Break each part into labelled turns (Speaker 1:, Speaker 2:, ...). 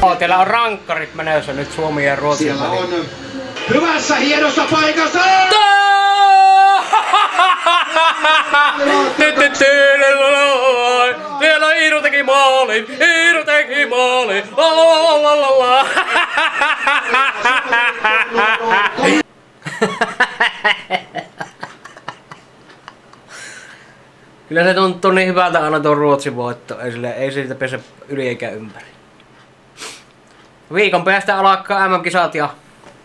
Speaker 1: Teillä on rankkarit menössä nyt Suomi ja Ruotsi.
Speaker 2: Siellä on hyvässä hienossa paikassa!
Speaker 1: Siellä Iiru teki maalin! Iiru teki maalin! Kyllä se tuntuu niin hyvältä aina tuon Ruotsin voitto. Ei siitä pese yli eikä ympäri. Viikon päästä alkaa MM-kisat ja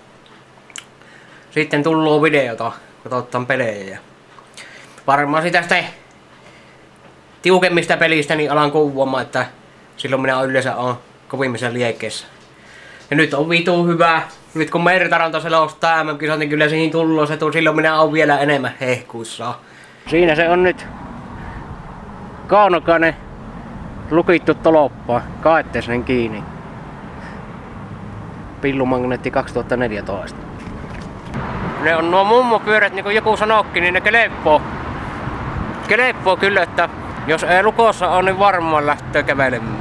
Speaker 1: sitten tullut videota, katsotaan pelejä. Varmaan sitä sitten tiukemmista pelistä niin alan kuvaamaan, että silloin minä yleensä on kovimmissa liekkeissä. Ja nyt on vitu hyvä. Nyt kun Mertaranta selostaa MM-kisat, niin kyllä siihen tullut se silloin minä on vielä enemmän hehkuissa. Siinä se on nyt. Kaunokainen lukittu toloppa. Kaette sen kiinni. Pillumagneetti 2014. Ne on nuo mummopyörät, niin kuin joku sanoikin, niin ne keleppoo. Keleppoo kyllä, että jos ei lukossa on, niin varmaan lähtee kävelemään.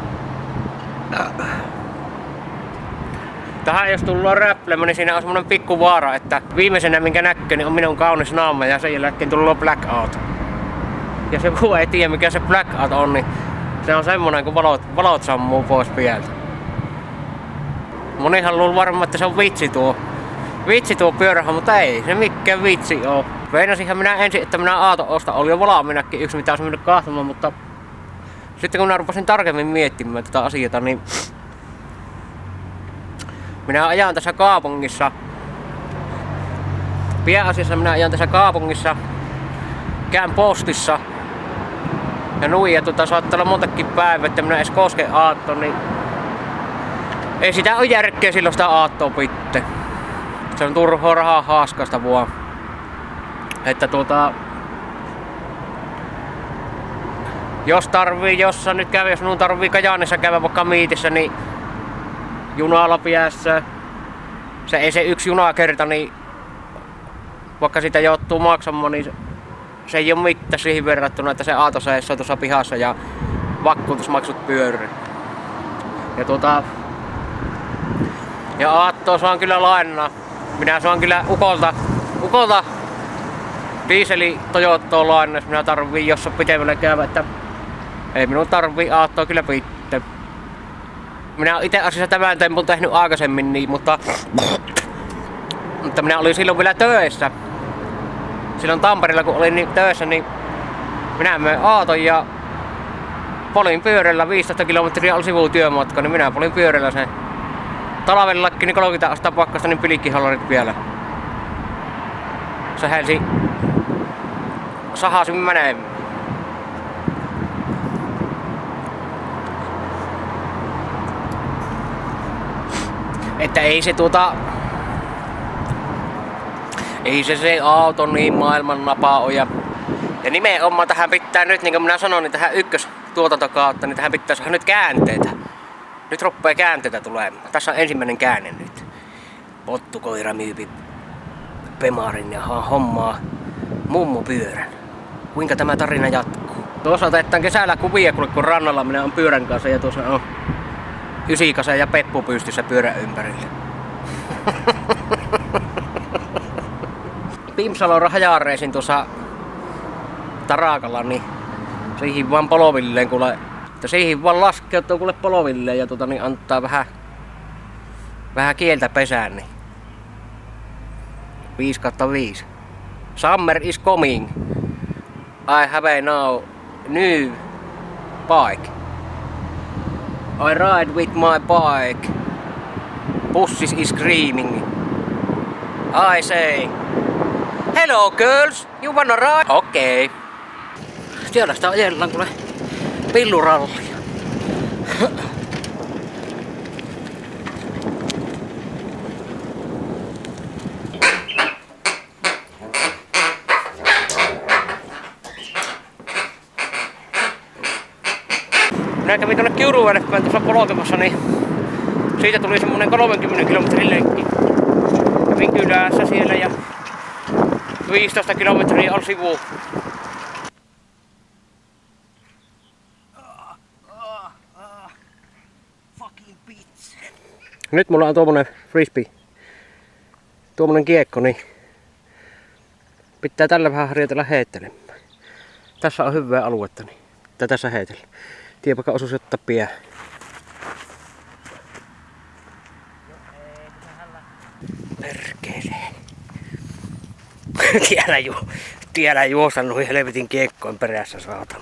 Speaker 1: Tähän jos tullaan räppilemään, niin siinä on semmonen pikku vaara, että viimeisenä minkä näkee, niin on minun kaunis naama ja sen jälkeen tullaan blackout. Ja se kun ei tiedä mikä se blackout on, niin se on semmonen kun valot sammuu pois pieltä. Monihan luulee varmaan, että se on vitsi tuo pyörähän, mutta ei se mikään vitsi oo. Veinasinhan minä ensin, että minä Aato osta, oli jo valmiinakin yksi mitä olisi mennyt kahtamaan, mutta sitten kun minä rupesin tarkemmin miettimään tätä asiaa, niin minä ajan tässä kaupungissa. Pääasiassa minä ajan tässä kaupungissa, käyn postissa ja nuija saattaa olla montakin päivää, että minä edes koske Aattoon, niin ei sitä ole järkeä silloin sitä Aattoa pitte. Se on turhaa rahaa haaskasta vaan. Että jos tarvii jossain nyt käydä, jos minun tarvii Kajaanissa käydä vaikka miitissä, niin junalla päässä. Se ei se yksi junakerta, niin vaikka sitä joutuu maksamaan, niin se ei ole mitään siihen verrattuna, että se Aato seisoo tuossa pihassa ja vakuutusmaksut pyörii. Ja Aattoa saan kyllä lainaa. Minä saan kyllä ukolta diiseli Toyottoa lainaa, jos minä tarvii jossain pitemmälle käydä, että ei minun tarvii Aattoa kyllä pitte. Minä olen itse asiassa tämän tempun tehnyt aikaisemmin, niin, mutta minä olin silloin vielä töissä. Silloin Tampereella kun olin töissä, niin minä möin Aaton ja polin pyörällä 15 kilometriä oli sivutyömatka, niin minä polin pyörällä sen. Talvellakin niin 30 astetta pakkasta, niin pilikkihallarit vielä. Se helsi sahasin menemään. Että ei se ei se auto niin maailman napaa on ja nimenomaan tähän pitää nyt, niin kuin minä sanoin, niin tähän ykköstuotantokautta, niin tähän pitää saada nyt käänteitä. Nyt ruppee käänteitä tulemaan. Tässä on ensimmäinen käänne nyt. Pottukoira myypi Pemarin ja hommaa mummupyörän. Kuinka tämä tarina jatkuu? Tuossa otetaan kesällä kuvia, kun rannalla minä on pyörän kanssa ja tuossa on Ysikasa ja Peppu pystyssä pyörän ympärillä. Pimpsalon hajareisin tuossa Tarakalla, niin siihen vaan polovilleen kuule. Että siihen vaan laskeutuu kuule polovilleen ja niin antaa vähän kieltä pesään. Niin 5/5. Summer is coming. I have a now new bike. I ride with my bike. Pussis is screaming. I say, hello girls, you wanna ride? Okei. Okay. Siellä sitä ajellaan kuule pillurallia. Minä kävin tuonne Kiuruvedelle tuossa polkemassa, niin siitä tuli semmonen 30 kilometrin lenkki. Kävin kylässä siellä ja 15 kilometriä on sivu. Fucking bitch. Nyt mulla on tuommoinen frisbee. Tuommoinen kiekko, niin pitää tällä vähän harjoitella heittelemään. Tässä on hyvää aluetta, niin tässä heitellä. Tiepaka osuus ottaa pian. Perkele. Tiedä juosta noihin helvetin kiekkoin perässä, saatana.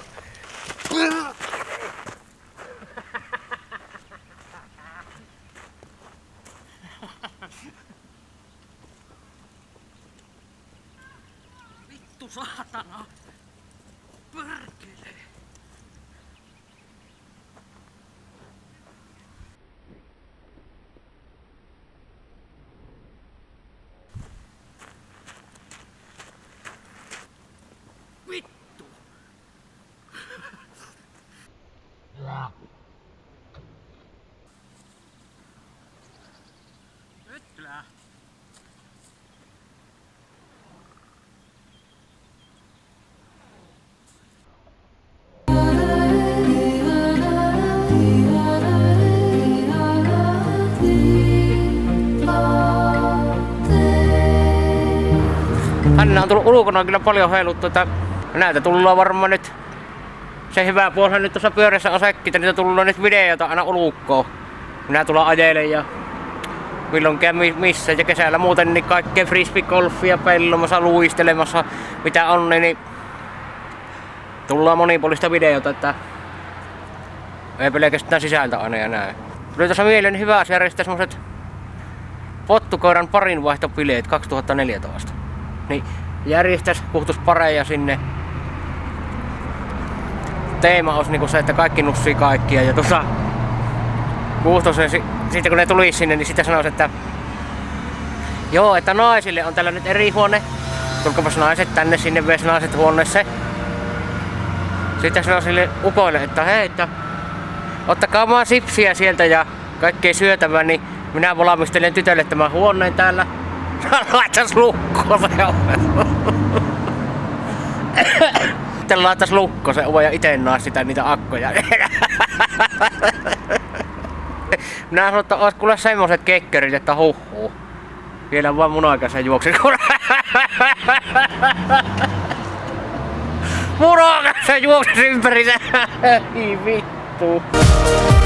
Speaker 1: Vittu saatana. Perkele. Vittu. Nyt lähtee. Hänellä on tullut ulkona kyllä paljon heiluttu, että näitä tullaan varmaan nyt. Se hyvä puoli nyt tuossa pyörässä on sekin, että niitä tullaan nyt videota aina ulukkoon. Minä tulla ajelen ja milloinkin missä ja kesällä muuten niin kaikkea frisbeegolfia pellomassa, luistelemassa, mitä on, niin tullaan monipuolista videota, että ei pelkästään sisältä aina ja näin. Tuli tuossa mieleen hyvä asia järjestää semmoset pottukoiran parinvaihtopileet 2014. Niin järjestäis puhtus pareja sinne. Teema olisi niinku se, että kaikki nussii kaikkia ja tuossa Kuustosen sitten kun ne tuli sinne, niin sitä sanoisi, että joo, että naisille on tällä nyt eri huone. Tulkapas naiset tänne, sinne vees naiset huoneeseen. Sitten sanoi sille ukoille, että hei, että ottakaa vaan sipsiä sieltä ja kaikkea syötävää, niin minä valmistelen tytölle tämän huoneen täällä. Laitas lukkoon se oven. Sitten laitas lukkoon se oven ja ite naas sitä niitä akkoja. Minä sanoin, että ois kuule semmoset kekkerit, että huhhuu. Vielä vaan mun aikaisen juoksin. Mun aikaisen juoksin ympäri se. Ei vittu.